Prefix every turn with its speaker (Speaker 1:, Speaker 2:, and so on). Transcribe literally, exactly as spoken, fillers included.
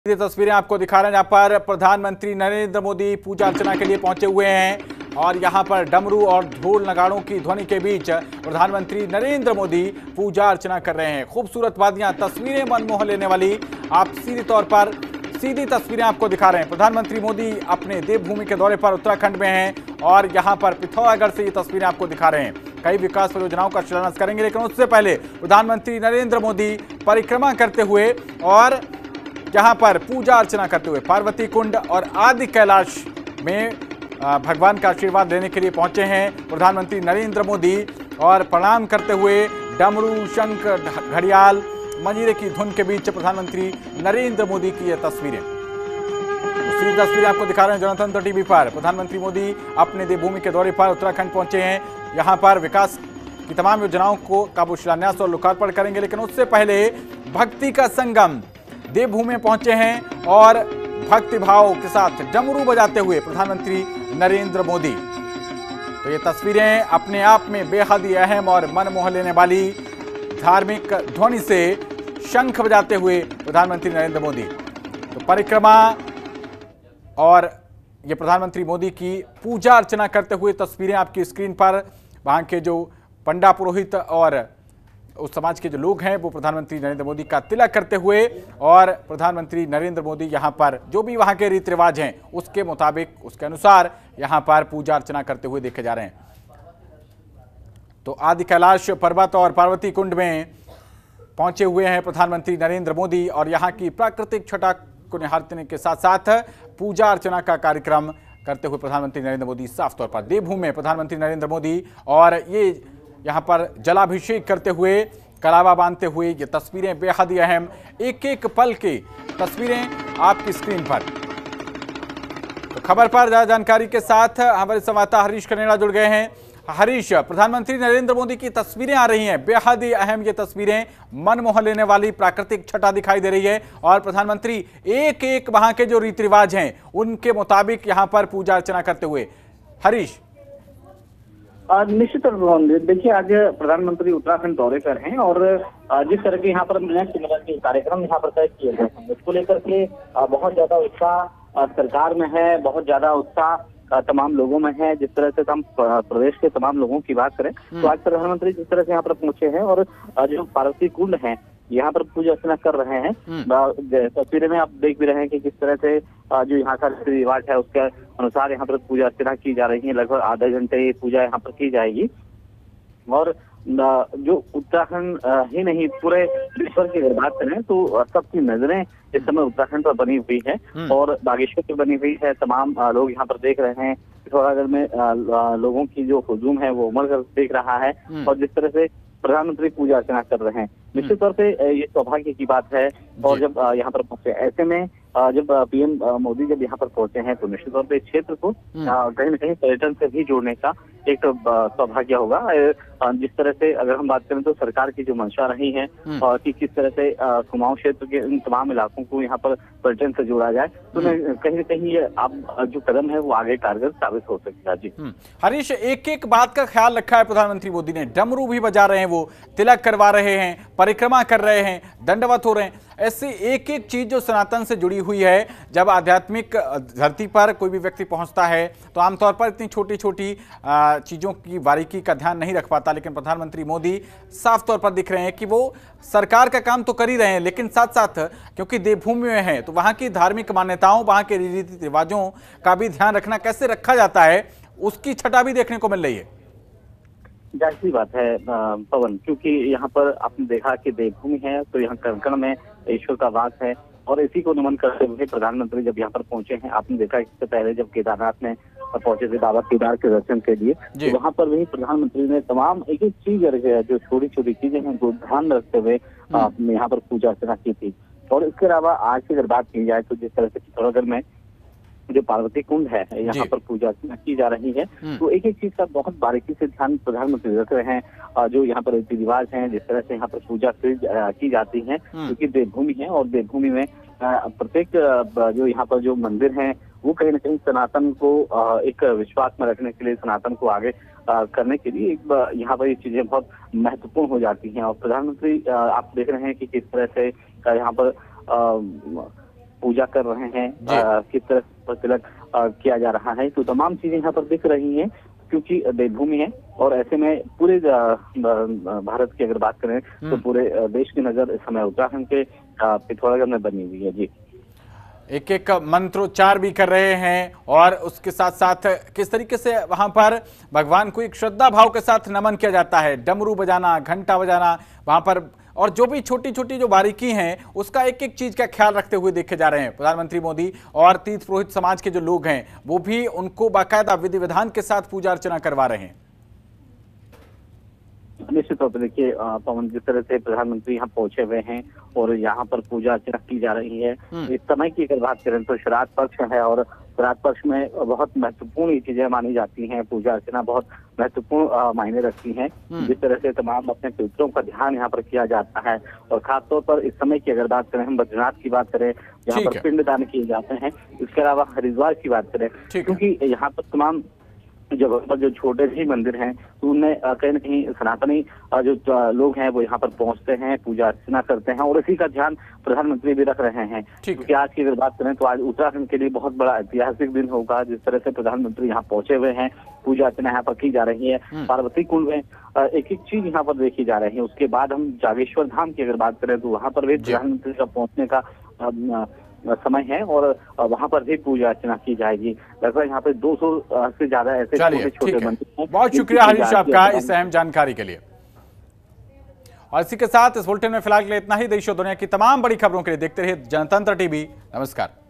Speaker 1: ये तस्वीरें आपको दिखा रहे हैं जहां पर प्रधानमंत्री नरेंद्र मोदी पूजा अर्चना के लिए पहुंचे हुए हैं और यहां पर डमरू और ढोल नगाड़ों की ध्वनि के बीच प्रधानमंत्री नरेंद्र मोदी पूजा अर्चना कर रहे हैं। खूबसूरत वादियां, तस्वीरें मनमोह लेने वाली आप सीधे तौर पर सीधी तस्वीरें आपको दिखा रहे हैं। प्रधानमंत्री मोदी अपने देवभूमि के दौरे पर उत्तराखंड में हैं और यहां पर पिथौरागढ़ से ये तस्वीरें आपको दिखा रहे हैं। कई विकास परियोजनाओं का शिलान्यास करेंगे, लेकिन उससे पहले प्रधानमंत्री नरेंद्र मोदी परिक्रमा करते हुए और यहाँ पर पूजा अर्चना करते हुए पार्वती कुंड और आदि कैलाश में भगवान का आशीर्वाद लेने के लिए पहुंचे हैं प्रधानमंत्री नरेंद्र मोदी। और प्रणाम करते हुए डमरू, शंख, घड़ियाल, मंजीरे की धुन के बीच प्रधानमंत्री नरेंद्र मोदी की ये तस्वीरें दूसरी तस्वीरें आपको दिखा रहे हैं जनतंत्र टीवी पर। प्रधानमंत्री मोदी अपने देवभूमि के दौरे पर उत्तराखंड पहुंचे हैं। यहाँ पर विकास की तमाम योजनाओं को का वो शिलान्यास और लोकार्पण करेंगे, लेकिन उससे पहले भक्ति का संगम देवभूमि में पहुंचे हैं और भक्ति भाव के साथ डमरू बजाते हुए प्रधानमंत्री नरेंद्र मोदी। तो ये तस्वीरें अपने आप में बेहद ही अहम और मनमोह लेने वाली, धार्मिक ध्वनि से शंख बजाते हुए प्रधानमंत्री नरेंद्र मोदी। तो परिक्रमा और ये प्रधानमंत्री मोदी की पूजा अर्चना करते हुए तस्वीरें आपकी स्क्रीन पर। वहां के जो पंडा पुरोहित और उस समाज के जो लोग हैं वो प्रधानमंत्री नरेंद्र मोदी का तिलक करते हुए और प्रधानमंत्री नरेंद्र मोदी यहां पर जो भी वहां के रीति रिवाज हैं उसके मुताबिक, उसके अनुसार यहां पर पूजा अर्चना करते हुए देखे जा रहे हैं। तो आदि कैलाश पर्वत और पार्वती कुंड में पहुंचे हुए हैं प्रधानमंत्री नरेंद्र मोदी और यहाँ की प्राकृतिक छटा को निहारने के साथ साथ पूजा अर्चना का कार्यक्रम करते हुए प्रधानमंत्री नरेंद्र मोदी साफ तौर पर देवभूमि में प्रधानमंत्री नरेंद्र मोदी और ये यहाँ पर जलाभिषेक करते हुए, कलावा बांधते हुए, ये तस्वीरें बेहद ही अहम, एक एक पल की तस्वीरें आपकी स्क्रीन पर। तो खबर पर ज्यादा जानकारी के साथ हमारे संवाददाता हरीश कनेड़ा जुड़ गए हैं। हरीश, प्रधानमंत्री नरेंद्र मोदी की तस्वीरें आ रही हैं, बेहद ही अहम ये तस्वीरें, मनमोह लेने वाली प्राकृतिक छटा दिखाई दे रही है और प्रधानमंत्री एक एक वहां के जो रीति रिवाज हैं उनके मुताबिक यहाँ पर पूजा अर्चना करते हुए। हरीश,
Speaker 2: निश्चित देखिए, आज प्रधानमंत्री उत्तराखंड दौरे पर हैं और जिस तरह के यहाँ पर मिलन सिमरन के कार्यक्रम यहाँ पर तय किए गए हैं उसको लेकर के बहुत ज्यादा उत्साह सरकार में है, बहुत ज्यादा उत्साह तमाम लोगों में है। जिस तरह से हम प्रदेश के तमाम लोगों की बात करें तो आज प्रधानमंत्री जिस तरह से यहाँ पर पहुंचे हैं और जो पार्वती कुंड है यहाँ पर पूजा अर्चना कर रहे हैं। तस्वीरें में आप देख भी रहे हैं कि किस तरह से जो यहाँ का रीति रिवाज है उसके अनुसार यहाँ पर पूजा अर्चना की जा रही है। लगभग आधे घंटे पूजा यहाँ पर की जाएगी और जो उत्तराखंड ही नहीं पूरे देश भर की अगर बात करें तो सबकी नजरें इस समय उत्तराखंड पर बनी हुई है और बागेश्वर पर बनी हुई है। तमाम लोग यहाँ पर देख रहे हैं, पिथौरागढ़ में लोगों की जो हुजूम है वो उमड़ कर देख रहा है और जिस तरह से प्रधानमंत्री पूजा अर्चना कर रहे हैं, निश्चित तौर पे ये सौभाग्य की बात है। और जब यहाँ पर पहुंचे, ऐसे में जब पीएम मोदी जब यहाँ पर पहुंचे हैं तो निश्चित तौर पे क्षेत्र को कहीं न कहीं पर्यटन से भी जोड़ने का एक सौभाग्य होगा। जिस तरह से अगर हम बात करें तो सरकार की जो मंशा रही है और कि किस तरह से कुमाऊं क्षेत्र के इन तमाम इलाकों को यहाँ पर पर्यटन से जोड़ा जाए तो कहीं न कहीं ये अब जो कदम है वो आगे कारगर साबित हो सकेगा। जी
Speaker 1: हरीश, एक एक बात का ख्याल रखा है प्रधानमंत्री मोदी ने, डमरू भी बजा रहे हैं, वो तिलक करवा रहे हैं, परिक्रमा कर रहे हैं, दंडवत हो रहे हैं। ऐसी एक एक चीज जो सनातन से जुड़ी हुई है, जब आध्यात्मिक धरती पर कोई भी व्यक्ति पहुंचता है तो आमतौर पर इतनी छोटी छोटी चीजों की बारीकी का ध्यान नहीं रख पाता, लेकिन प्रधानमंत्री मोदी साफ तौर पर दिख रहे हैं कि वो सरकार का काम तो कर ही रहे हैं, लेकिन साथ साथ क्योंकि देवभूमि में है तो वहां की धार्मिक मान्यताओं, वहां के रीति रिवाजों का भी ध्यान रखना कैसे रखा जाता है उसकी छटा भी देखने को मिल रही है।
Speaker 2: जाहिर सी बात है पवन, क्योंकि यहाँ पर आपने देखा कि देवभूमि है तो यहाँ कण कण में ईश्वर का वास है और इसी को नमन करते हुए प्रधानमंत्री जब यहाँ पर पहुंचे हैं, आपने देखा इससे पहले जब केदारनाथ में पहुंचे थे बाबा केदार के दर्शन के लिए तो वहाँ पर भी प्रधानमंत्री ने तमाम एक एक चीज जो छोटी छोटी चीजें हैं वो ध्यान में रखते हुए यहाँ पर पूजा अर्चना की थी। और इसके अलावा आज की अगर बात की जाए तो जिस तरह से पिथौरागढ़ में जो पार्वती कुंड है यहाँ पर पूजा अर्चना की जा रही है तो एक एक चीज का बहुत बारीकी से ध्यान प्रधानमंत्री रख रहे हैं। जो यहाँ पर रीति रिवाज हैं, जिस तरह से यहाँ पर पूजा की जाती है क्योंकि देवभूमि है और देवभूमि में प्रत्येक जो यहाँ पर जो मंदिर हैं वो कहीं ना कहीं सनातन को एक विश्वास में रखने के लिए, सनातन को आगे करने के लिए एक यहाँ पर ये चीजें बहुत महत्वपूर्ण हो जाती हैं। और प्रधानमंत्री आप देख रहे हैं कि किस तरह से यहाँ पर पूजा कर रहे हैं, आ, किस तरह से तिलक किया जा रहा है, तो तमाम चीजें यहाँ पर दिख रही हैं क्योंकि देवभूमि है। और ऐसे में पूरे भारत की अगर बात करें तो पूरे देश की नजर इस समय उत्तराखंड के पिथौरागढ़ में बनी हुई है। जी,
Speaker 1: एक एक मंत्रोच्चार भी कर रहे हैं और उसके साथ साथ किस तरीके से वहां पर भगवान को एक श्रद्धा भाव के साथ नमन किया जाता है, डमरू बजाना, घंटा बजाना वहां पर, और जो भी छोटी छोटी जो बारीकी हैं उसका एक एक चीज का ख्याल रखते हुए देखे जा रहे हैं प्रधानमंत्री मोदी। और तीर्थ पुरोहित समाज के जो लोग हैं वो भी उनको बाकायदा विधि विधान के साथ पूजा अर्चना करवा रहे हैं।
Speaker 2: निश्चित तौर पर देखिए पवन, जिस तरह से प्रधानमंत्री यहाँ पहुंचे हुए हैं और यहाँ पर पूजा अर्चना की जा रही है, इस समय की अगर बात करें तो श्राद्ध पक्ष है और श्राद्ध पक्ष में बहुत महत्वपूर्ण चीजें मानी जाती हैं। पूजा अर्चना बहुत महत्वपूर्ण मायने रखती हैं। जिस तरह से तमाम अपने पितरों का ध्यान यहाँ पर किया जाता है और खासतौर पर इस समय की अगर बात करें, हम बद्रीनाथ की बात करें जहाँ पर पिंडदान किए जाते हैं, इसके अलावा हरिद्वार की बात करें क्योंकि यहाँ पर तमाम जगह पर जो छोटे से मंदिर हैं तो उनमें कहीं न कहीं सनातनी जो लोग हैं वो यहाँ पर पहुंचते हैं, पूजा अर्चना करते हैं और इसी का ध्यान प्रधानमंत्री भी रख रहे हैं। क्योंकि आज की अगर बात करें तो आज उत्तराखंड के लिए बहुत बड़ा ऐतिहासिक दिन होगा। जिस तरह से प्रधानमंत्री यहाँ पहुंचे हुए हैं, पूजा अर्चना यहाँ पर की जा रही है, पार्वती कुंड में एक एक चीज यहाँ पर देखी जा रही है। उसके बाद हम जागेश्वर धाम की अगर बात करें तो वहां पर भी प्रधानमंत्री का पहुंचने का समय है और वहां पर भी पूजा अर्चना की जाएगी। लगभग यहाँ पे दो सौ से ज्यादा ऐसे छोटे छोटे मंदिर हैं।
Speaker 1: बहुत शुक्रिया हरीश आपका इस अहम जानकारी के लिए। और इसी के साथ इस बुलेटिन में फिलहाल के लिए इतना ही। देश और दुनिया की तमाम बड़ी खबरों के लिए देखते रहिए जनतंत्र टीवी। नमस्कार।